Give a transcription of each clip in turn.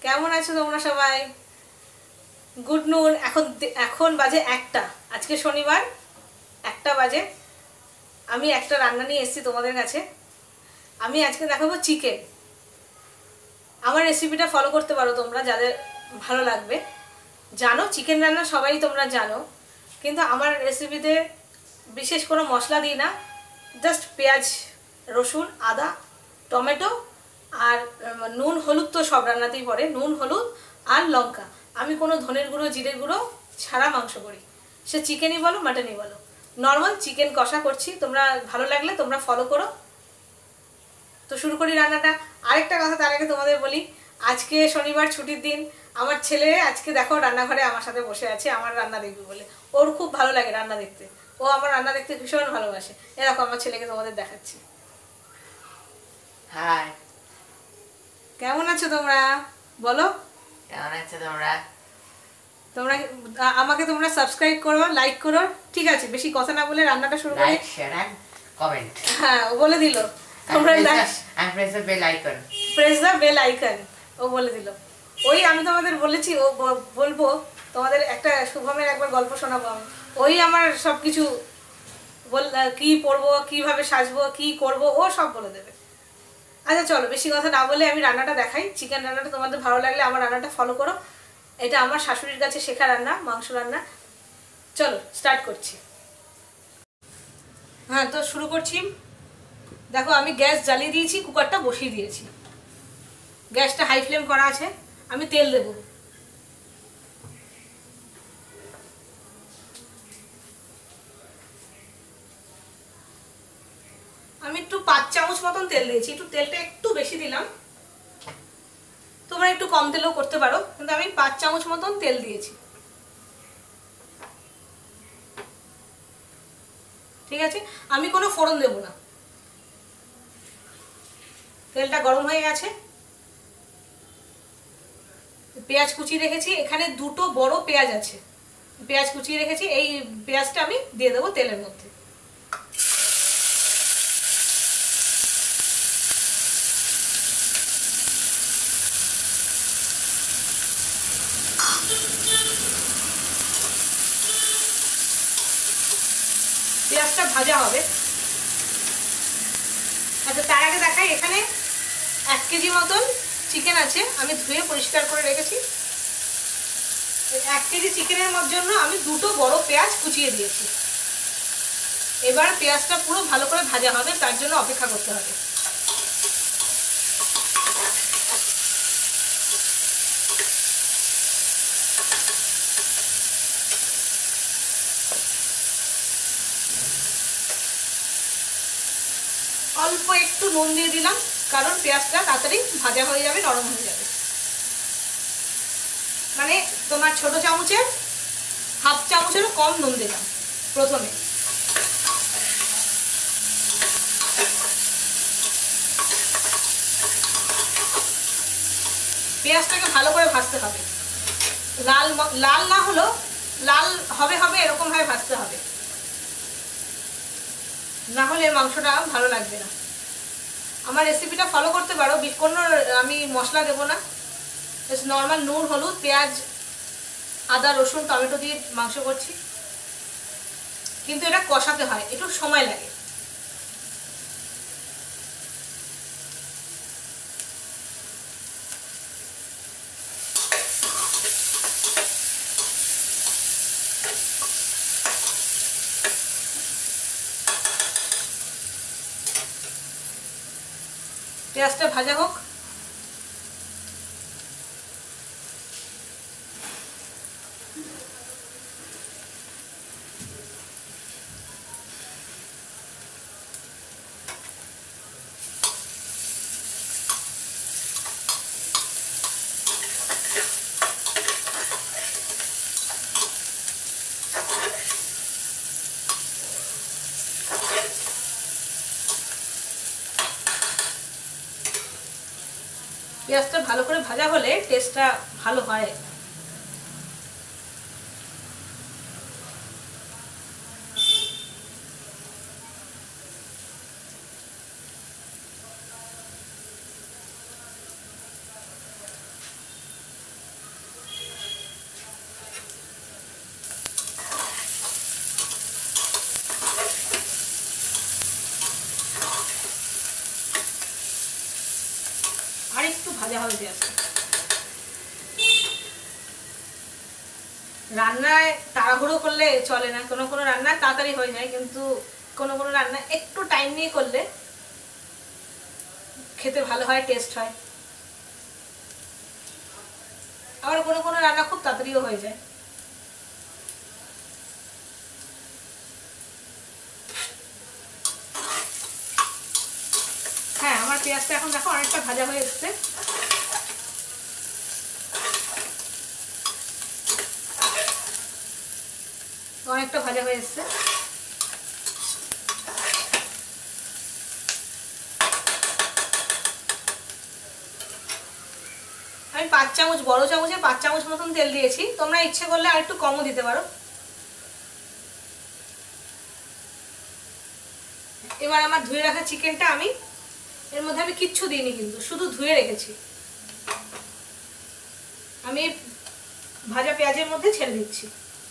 কেমন আছো তোমরা সবাই? গুড নুন। এখন বাজে 1টা, আজকে শনিবার 1টা বাজে। আমি একটা রান্না নিয়ে এসেছি তোমাদের কাছে। আমি আজকে দেখাবো চিকেন। আমার রেসিপিটা ফলো করতে পারো তোমরা, যাদের ভালো লাগবে। জানো চিকেন রান্না সবাই তোমরা জানো, কিন্তু আমার রেসিপিতে বিশেষ কোনো মশলা দিই না। জাস্ট পেঁয়াজ, রসুন, আদা, টমেটো আর নুন হলুদ তো সব রান্নাতেই পড়ে, নুন হলুদ আর লঙ্কা। আমি কোনো ধনের গুঁড়ো জিরের গুঁড়ো ছাড়া মাংস করি, সে চিকেনই বলো মাটনই বলো। নর্মাল চিকেন কষা করছি, তোমরা ভালো লাগলে তোমরা ফলো করো। তো শুরু করি রান্নাটা। আরেকটা কথা তার আগে তোমাদের বলি, আজকে শনিবার ছুটির দিন। আমার ছেলে আজকে দেখো রান্নাঘরে আমার সাথে বসে আছে আমার রান্না দেখবে বলে। ওর খুব ভালো লাগে রান্না দেখতে, ও আমার রান্না দেখতে ভীষণ ভালোবাসে। এরকম আমার ছেলেকে তোমাদের দেখাচ্ছি। হাই, কেমন আছো তোমরা বলো? কেমন আছো তোমরা? তোমরা আমাকে তোমরা সাবস্ক্রাইব করো, লাইক করো। ঠিক আছে, বেশি কথা না বলে রান্নাটা শুরু করি। Like, share and comment. হ্যাঁ, ও বলে দিল। তোমরা press the bell icon. Press the bell icon, ও বলে দিল। ওই আমি তোমাদের বলেছি, ও বলবো তোমাদের একটা শুভমের একবার গল্প শোনাবো আমি। ওই আমার সব কিছু কি পরবো, কিভাবে সাজবো, কি করব, ও সব বলে দেবে। আচ্ছা চলো, বেশি কথা না বলে আমি রান্নাটা দেখাই। চিকেন রান্নাটা তোমাদের ভালো লাগলে আমার রান্নাটা ফলো করো। এটা আমার শাশুড়ির কাছে শেখা রান্না, মাংস রান্না। চলো স্টার্ট করছি। হ্যাঁ, তো শুরু করছি। দেখো আমি গ্যাস জ্বালিয়ে দিয়েছি, কুকারটা বসিয়ে দিয়েছি। গ্যাসটা হাই ফ্লেম করা আছে। আমি তেল দেব। আমি একটু 5 চামচ মতন তেল দিয়েছি, তেলটা একটু বেশি দিলাম। তোমরা একটু কম তেলেও করতে পারো, কিন্তু আমি 5 চামচ মতন তেল দিয়েছি। ঠিক আছে, আমি কোনো ফোড়ন দেব না। তেলটা গরম হয়ে গেছে। পেঁয়াজ কুচিয়ে রেখেছি, এখানে 2টো বড় পেঁয়াজ আছে, পেঁয়াজ কুচিয়ে রেখেছি। এই পেঁয়াজটা আমি দিয়ে দেবো তেলের মধ্যে। পেঁয়াজটা ভাজা হবে। আচ্ছা, তার আগে দেখাই, এখানে 1 কেজি মতন চিকেন আছে, আমি ধুয়ে পরিষ্কার করে রেখেছি। 1 কেজি চিকেনের জন্য আমি 2টো বড় পেঁয়াজ কুচিয়ে দিয়েছি। এবার পেঁয়াজটা পুরো ভালো করে ভাজা হবে, তার জন্য অপেক্ষা করতে হবে। অল্প একটু নুন দিয়ে দিলাম, কারণ পেঁয়াজটা তাড়াতাড়ি ভাজা হয়ে যাবে, নরম হয়ে যাবে। মানে তোমার ছোট চামচের হাফ চামচেরও কম নুন দিলাম প্রথমে। পেঁয়াজটাকে ভালো করে ভাজতে হবে। লাল লাল না হলেও লাল হবে হবে এরকম ভাবে ভাজতে হবে, না হলে মাংসটা ভালো লাগবে না। আমার রেসিপিটা ফলো করতে পারো, কোনো আমি মশলা দেবো না। নর্মাল নুন হলুদ পেঁয়াজ আদা রসুন টমেটো দিয়ে মাংস করছি, কিন্তু এটা কষাতে হয়, একটু সময় লাগে। পেঁয়াজটা ভাজা হোক। পেঁয়াজটা ভালো করে ভাজা হলে টেস্টটা ভালো হয়। আর একটু ভাজা হবে পেঁয়াজটা। রান্নায় তাড়াহুড়ো করলে চলে না, কোনো কোনো রান্না তাড়াতাড়ি হয়ে যায়, কিন্তু কোনো কোনো রান্না একটু টাইম নিয়ে করলে খেতে ভালো হয়, টেস্ট হয়। আবার কোনো কোনো রান্না খুব তাড়াতাড়িও হয়ে যায়। হ্যাঁ, আমার পেঁয়াজটা এখন দেখো অনেকটা ভাজা হয়ে এসছে। অনেকটা ভাজা হয়ে এসছে। আমি 5 চামচ, বড় চামচে 5 চামচ মতন তেল দিয়েছি, তোমরা ইচ্ছে করলে আর একটু কমও দিতে পারো। এবার আমার ধুয়ে রাখা চিকেনটা আমি এর মধ্যে আমি কিচ্ছু দিইনি, কিন্তু শুধু ধুয়ে রেখেছি, আমি ভাজা পেঁয়াজের মধ্যে ছেড়ে দিচ্ছি।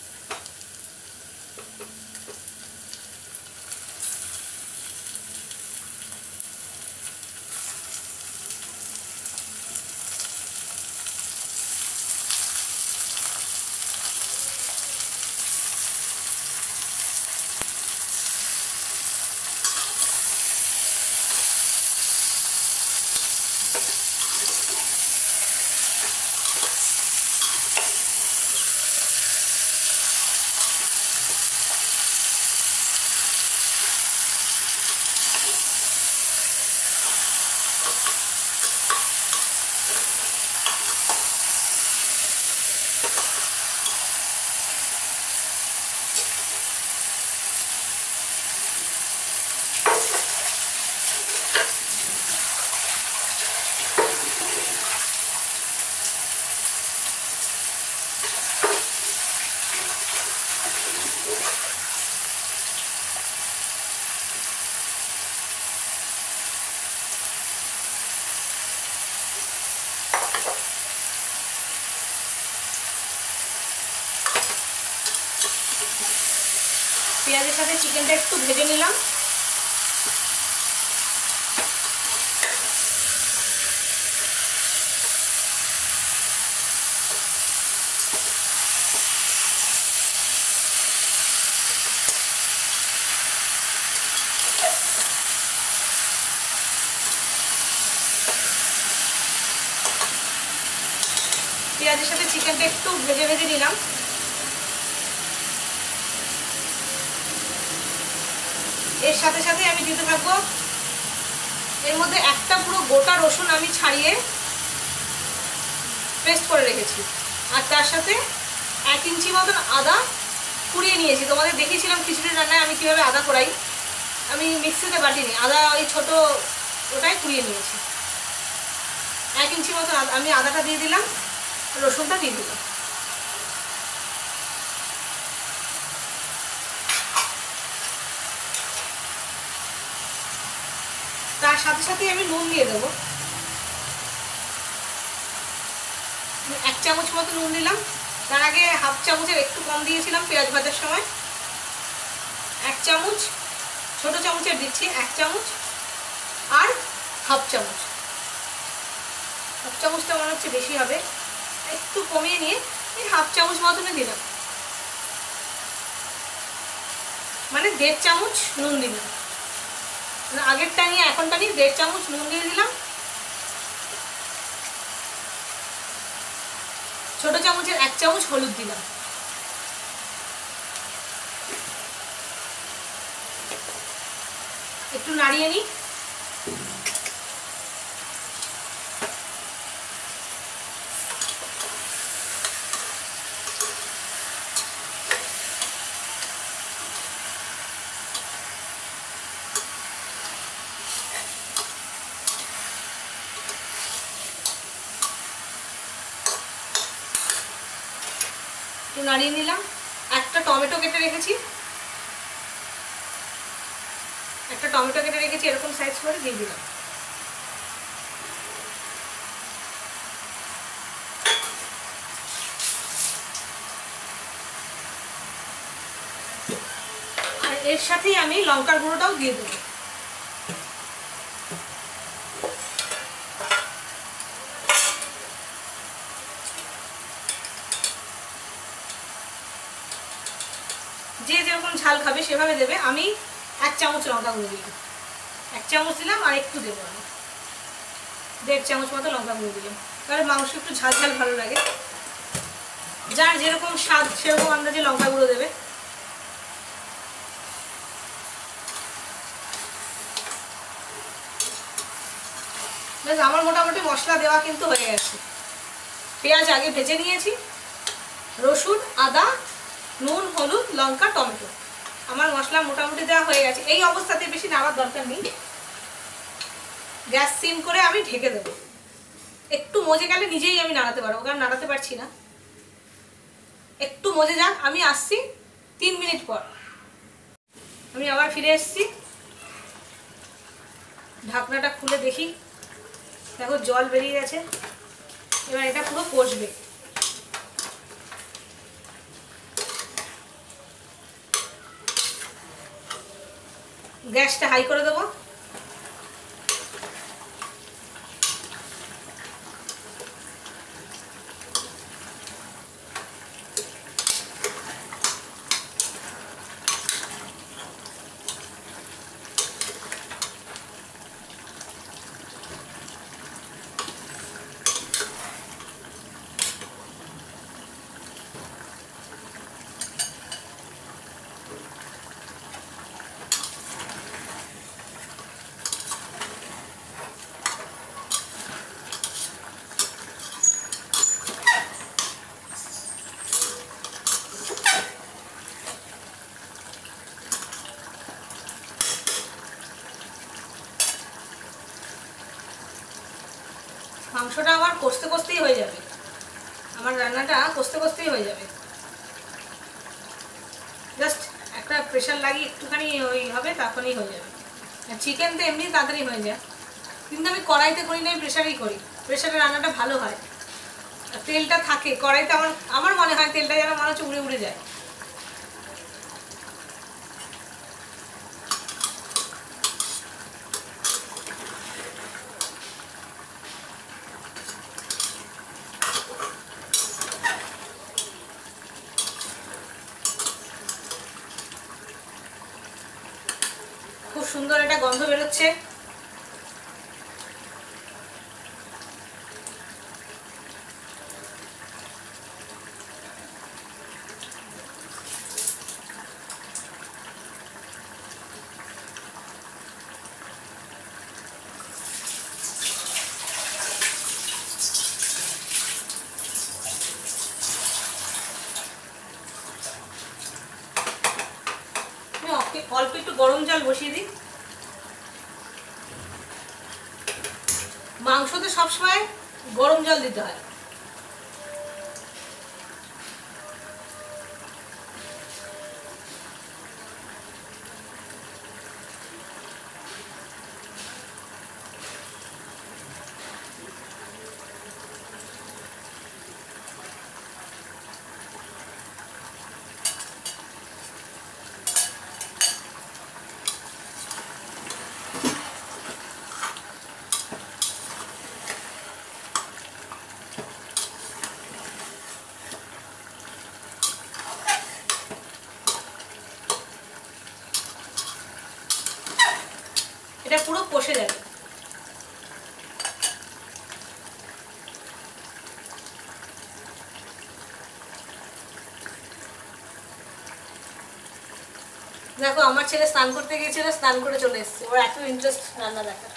পেঁয়াজের সাথে চিকেনটা একটু ভেজে নিলাম। পেঁয়াজের সাথে চিকেনটা একটু ভেজে ভেজে নিলাম। এর সাথে সাথে আমি দিতে থাকবো এর মধ্যে একটা পুরো গোটা রসুন আমি ছাড়িয়ে পেস্ট করে রেখেছি, আর তার সাথে 1 ইঞ্চি মতন আদা কুড়িয়ে নিয়েছি। তোমাদের দেখিয়েছিলাম খিচুড়ি রান্নায় আমি কিভাবে আদা কোড়াই, আমি মিক্সিতে বাটিনি, আদা ওই ছোট ওটাই কুড়িয়ে নিয়েছি। 1 ইঞ্চি মতন আমি আদাটা দিয়ে দিলাম, রসুনটা দিয়ে দিলাম। তার সাথে সাথে আমি নুন দিয়ে দেবো, 1 চামচ মতো নুন দিলাম। তার আগে হাফ চামচের একটু কম দিয়েছিলাম পেঁয়াজ ভাজার সময়। 1 চামচ, ছোট চামচের দিচ্ছি 1 চামচ, আর হাফ চামচ, হাফ চামচটা মনে হচ্ছে বেশি হবে, একটু কমিয়ে নিয়ে এই হাফ চামচ মতনে দিলাম, মানে 1.5 চামচ নুন দিলাম। আগেরটা নিয়ে এখনটা নিয়ে 1.5 চামচ নুন দিয়ে দিলাম। ছোট চামচের 1 চামচ হলুদ দিলাম। একটু নাড়িয়ে নিই। একটু নাড়িয়ে নিলাম। একটা টমেটো কেটে রেখেছি, এরকম সাইজ করে দিয়ে দিলাম। আর এর সাথেই আমি লঙ্কার গুঁড়োটাও দিয়ে দেবো। যে যেরকম ঝাল খাবে সেভাবে দেবে। আমি 1 চামচ লঙ্কা গুঁড়ো দিলাম, 1 চামচ দিলাম, আর একটু দেবো আমি 1.5 চামচ মতো লঙ্কা গুঁড়ো দিলাম, তাহলে মাংস একটু ঝাল ঝাল ভালো লাগে। যার যেরকম স্বাদ সেরকম আন্দাজে লঙ্কা গুঁড়ো দেবে। বেশ, আমার মোটামুটি মশলা দেওয়া কিন্তু হয়ে গেছে। পেঁয়াজ আগে ভেজে নিয়েছি, রসুন, আদা, নুন, হলুদ, লঙ্কা, টমেটো, আমার মশলা মোটামুটি দেওয়া হয়ে গেছে। এই অবস্থাতে বেশি নাড়ার দরকার নেই, গ্যাস সিম করে আমি ঢেকে দেবো। একটু মজে গেলে নিজেই আমি নাড়াতে পারবো, কারণ নাড়াতে পারছি না। একটু মজে যাক, আমি আসছি 3 মিনিট পর। আমি আবার ফিরে এসেছি, ঢাকনাটা খুলে দেখি, দেখো জল বেরিয়ে গেছে। এবার এটা পুরো কষবে। গ্যাসটা হাই করে দেবো। মাংসটা আমার কষতে কষতেই হয়ে যাবে, আমার রান্নাটা কষতে কষতেই হয়ে যাবে। জাস্ট একটা প্রেশার লাগিয়ে একটুখানি ওই হবে, তারপরেই হয়ে যাবে। চিকেন তো এমনি তাড়াতাড়ি হয়ে যায়, কিন্তু আমি কড়াইতে করি না, প্রেশারেই করি। প্রেশারে রান্নাটা ভালো হয়, তেলটা থাকে কড়াইতে। আমার মনে হয় তেলটা যেন মনে হচ্ছে উড়ে উড়ে যায়। খুব সুন্দর একটা গন্ধ বেরোচ্ছে। অল্প একটু গরম জল বসিয়ে দিই। মাংসতে সবসময় গরম জল দিতে হয়। এটা পুরো কষে যাবে। দেখো আমার ছেলে স্নান করতে গিয়েছিল, স্নান করে চলে এসেছে। ওর এত ইন্টারেস্ট রান্না দেখার,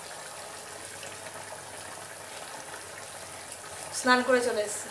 স্নান করে চলে এসেছে।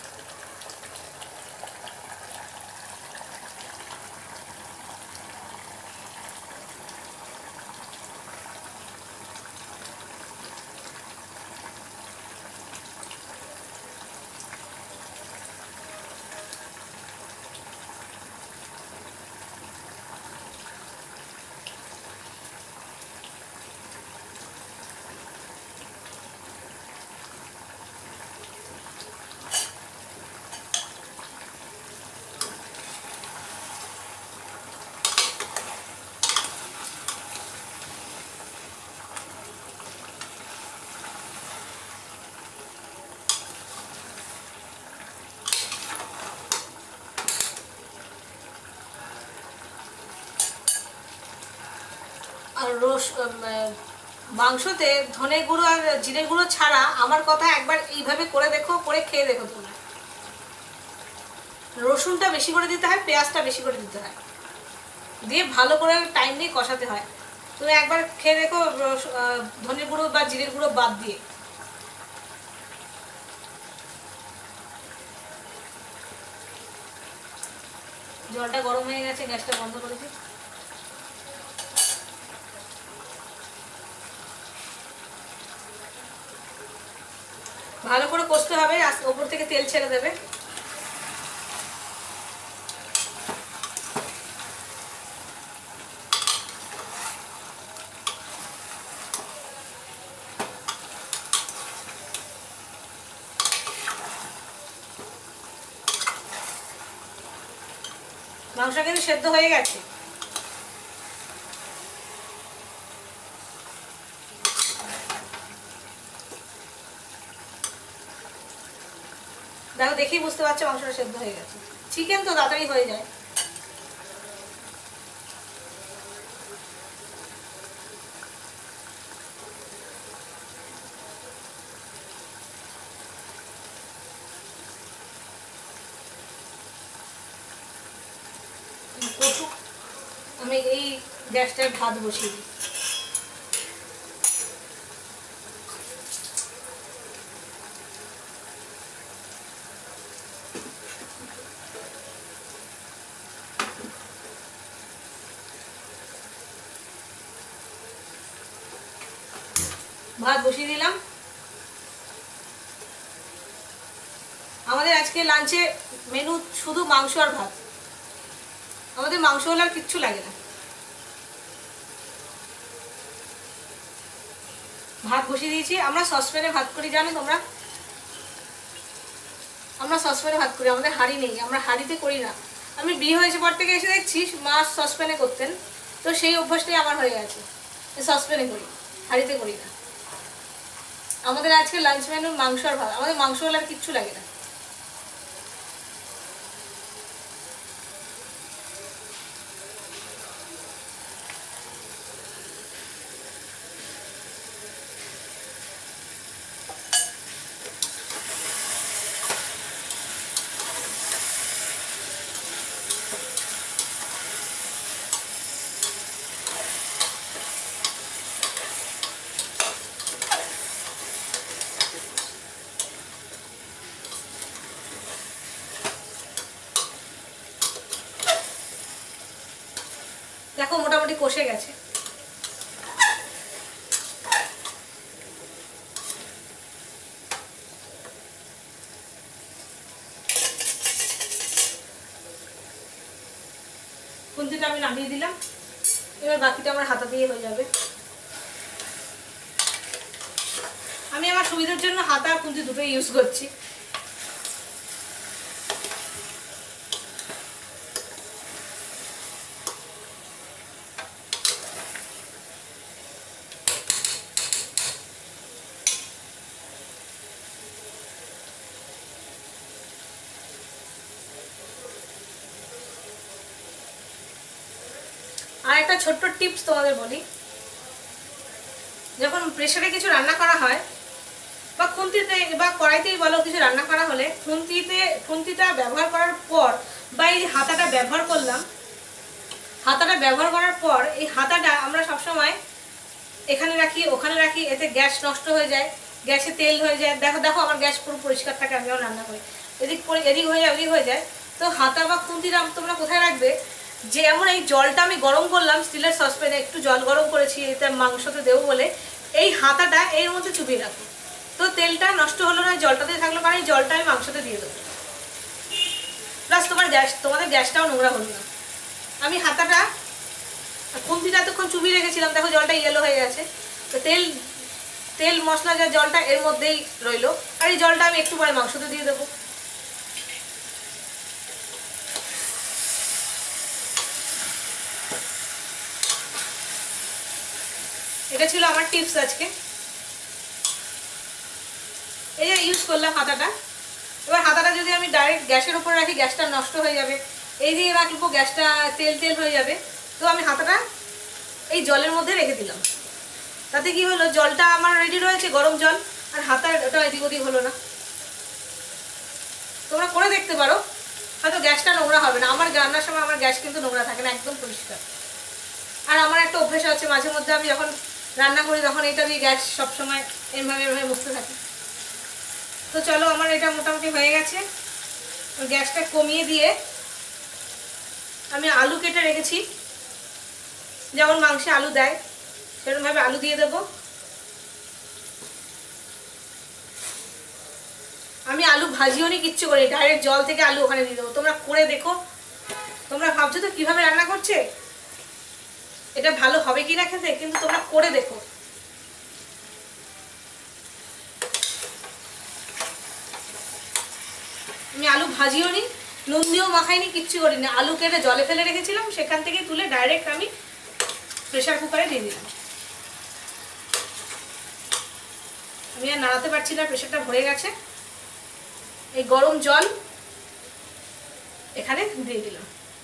মাংসতে ধনে গুঁড়ো আর জিরে গুঁড়ো ছাড়া আমার কথা একবার এইভাবে করে দেখো, করে খেয়ে দেখো তোমরা। রসুনটা বেশি করে দিতে হয়, পেঁয়াজটা বেশি করে দিতে হয়, দিয়ে ভালো করে টাইম নিয়ে কষাতে হয়। তুমি একবার খেয়ে দেখো ধনে গুঁড়ো বা জিরের গুঁড়ো বাদ দিয়ে। জলটা গরম হয়ে গেছে, গ্যাসটা বন্ধ করেছি। ভালো করে কষতে হবে, ওপর থেকে তেল ছেড়ে দেবে। মাংস কিন্তু সেদ্ধ হয়ে গেছে। দেখো, দেখেই বুঝতে পারছো মাংসটা সেদ্ধ হয়ে গেছে। চিকেন তো তাড়াতাড়ি হয়ে যায়। আমি এই গ্যাসটায় ভাত বসিয়ে দিই। ভাত বসিয়ে দিলাম। আমাদের আজকে লাঞ্চে মেনু শুধু মাংস আর ভাত। আমাদের মাংস হলে আর কিচ্ছু লাগে না। ভাত বসিয়ে দিয়েছি। আমরা সসপ্যানে ভাত করি, জানো তোমরা? আমরা সসপ্যানে ভাত করি, আমাদের হাঁড়ি নেই, আমরা হাঁড়িতে করি না। আমি বিয়ে হয়েছে পর থেকে এসে দেখছি মা সসপ্যানে করতেন, তো সেই অভ্যাসটাই আমার হয়ে গেছে। সসপ্যানে করি, হাঁড়িতে করি না। আমাদের আজকে লাঞ্চ মেনু মাংস আর ভাত। আমাদের মাংস হলে আর কিচ্ছু লাগে না। দেখো মোটামুটি কষে গেছে। খুন্তিটা আমি নামিয়ে দিলাম। এবার বাকিটা আমার হাতা দিয়ে হয়ে যাবে। আমি আমার সুবিধার জন্য হাতা আর খুন্তি দুটোই ইউজ করছি। আর একটা ছোট্ট টিপস তোমাদের বলি, যখন প্রেসারে কিছু রান্না করা হয় বা খুন্তিতে বা কড়াইতেই বলো, কিছু রান্না করা হলে খুন্তিটা ব্যবহার করার পর বা এই হাতাটা ব্যবহার করলাম, হাতাটা ব্যবহার করার পর এই হাতাটা আমরা সবসময় এখানে রাখি, ওখানে রাখি, এতে গ্যাস নষ্ট হয়ে যায়, গ্যাসে তেল হয়ে যায়। দেখো দেখো আমার গ্যাস পুরো পরিষ্কার থাকে, আমিও রান্না করি। এদিক হয়ে যায়, ওদিক হয়ে যায়। তো হাতা বা খুন্তিটা তোমরা কোথায় রাখবে? যে এমন এই জলটা আমি গরম করলাম, স্টিলের সসপ্যানে একটু জল গরম করেছি এটা মাংসতে দেবো বলে, এই হাতাটা এর মধ্যে চুপিয়ে রাখো। তো তেলটা নষ্ট হলো না, জলটাতে থাকলো, কারণ এই জলটা আমি মাংসতে দিয়ে দেবো। প্লাস তোমাদের গ্যাসটাও নোংরা হলো না। আমি হাতাটা খুন্তিটা এতক্ষণ চুবিয়ে রেখেছিলাম, দেখো জলটা ইয়েলো হয়ে গেছে। তো তেল মশলা যা জলটা এর মধ্যেই রইলো, আর এই জলটা আমি একটু পরে মাংসতে দিয়ে দেবো। এটা ছিল আমার টিপস আজকে। এই যে ইউজ করলাম হাতাটা। এবার হাতাটা যদি আমি ডাইরেক্ট গ্যাসের উপর রাখি, গ্যাসটা নষ্ট হয়ে যাবে। এই দিয়ে রাখবো, গ্যাসটা তেল হয়ে যাবে। তো আমি হাতাটা এই জলের মধ্যে রেখে দিলাম। তাতে কি হলো, জলটা আমার রেডি রয়েছে, গরম জল, আর হাতার ওটা এদিক ওদিক হলো না। তোমরা করে দেখতে পারো, হয়তো গ্যাসটা নোংরা হবে না। আমার রান্নার সময় আমার গ্যাস কিন্তু নোংরা থাকে না, একদম পরিষ্কার। আর আমার একটা অভ্যেস আছে, মাঝে মধ্যে আমি যখন রান্না করি তখন এটা দিয়ে গ্যাস সবসময় এভাবে এভাবে মুছতে থাকি। তো চলো, আমার এটা মোটামুটি হয়ে গেছে। গ্যাসটা কমিয়ে দিয়ে আমি আলু কেটে রেখেছি, যেমন মাংসে আলু দেয় সেরকমভাবে আলু দিয়ে দেবো। আমি আলু ভাজিও নি, কিচ্ছু করি, ডাইরেক্ট জল থেকে আলু ওখানে দিয়ে দেবো। তোমরা করে দেখো। তোমরা ভাবছো তো কিভাবে রান্না করছে, এটা ভালো হবে কি না খেতে, কিন্তু তোমরা করে দেখো। আমি আলু ভাজিও নি, নুন দিয়েও মাখাইনি, কিচ্ছু করিনি। আলু কেটে জলে ফেলে রেখেছিলাম, সেখান থেকে তুলে ডাইরেক্ট আমি প্রেসার কুকারে দিয়ে দিলাম। আমি আর নাড়াতে পারছি না, প্রেসারটা ভরে গেছে। এই গরম জল এখানে দিয়ে দিলাম।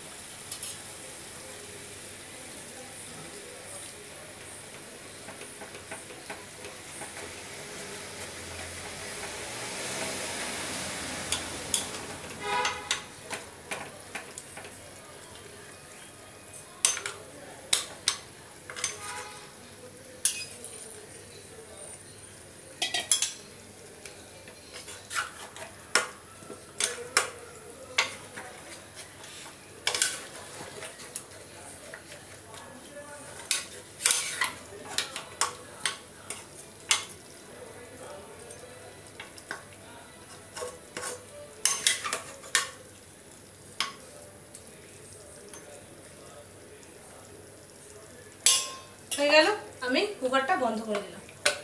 হয়ে গেল, আমি কুকারটা বন্ধ করে দিলাম,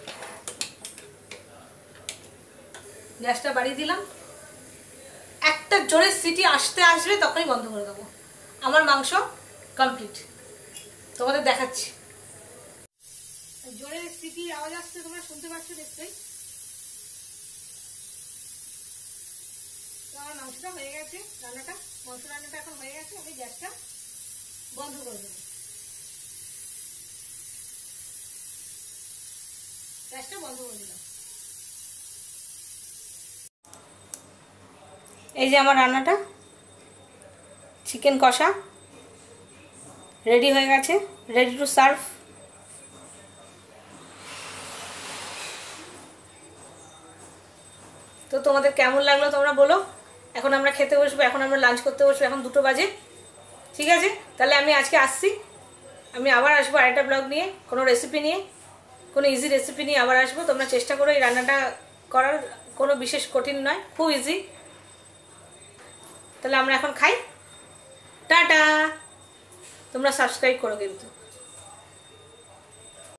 গ্যাসটা বাড়িয়ে দিলাম। একটা জোরে সিটি আসবে তখনই বন্ধ করে দেবো। আমার মাংস কমপ্লিট, তোমাদের দেখাচ্ছি। জোরে সিটির আওয়াজ আসছে, তোমরা শুনতে পাচ্ছ দেখতেই। আমার মাংসটা হয়ে গেছে, মাংস রান্নাটা এখন হয়ে গেছে। আমি গ্যাসটা বন্ধ করে দেবো, গ্যাসটা বন্ধ করে দিলাম। এই যে আমার রান্নাটা, চিকেন কষা রেডি হয়ে গেছে, রেডি টু সার্ভ। তো তোমাদের কেমন লাগলো তোমরা বলো। এখন আমরা খেতে বসবো, এখন আমরা লাঞ্চ করতে বসবো, এখন 2টো বাজে। ঠিক আছে, তাহলে আমি আজকে আসছি। আমি আবার আসবো আরেকটা ব্লগ নিয়ে, কোনো রেসিপি নিয়ে, কোনো ইজি রেসিপি নিয়ে আবার আসবো। তোমরা চেষ্টা করো এই রান্নাটা করার, কোনো বিশেষ কঠিন নয়, খুব ইজি। তাহলে আমরা এখন খাই, টাটা। তোমরা সাবস্ক্রাইব করো কিন্তু।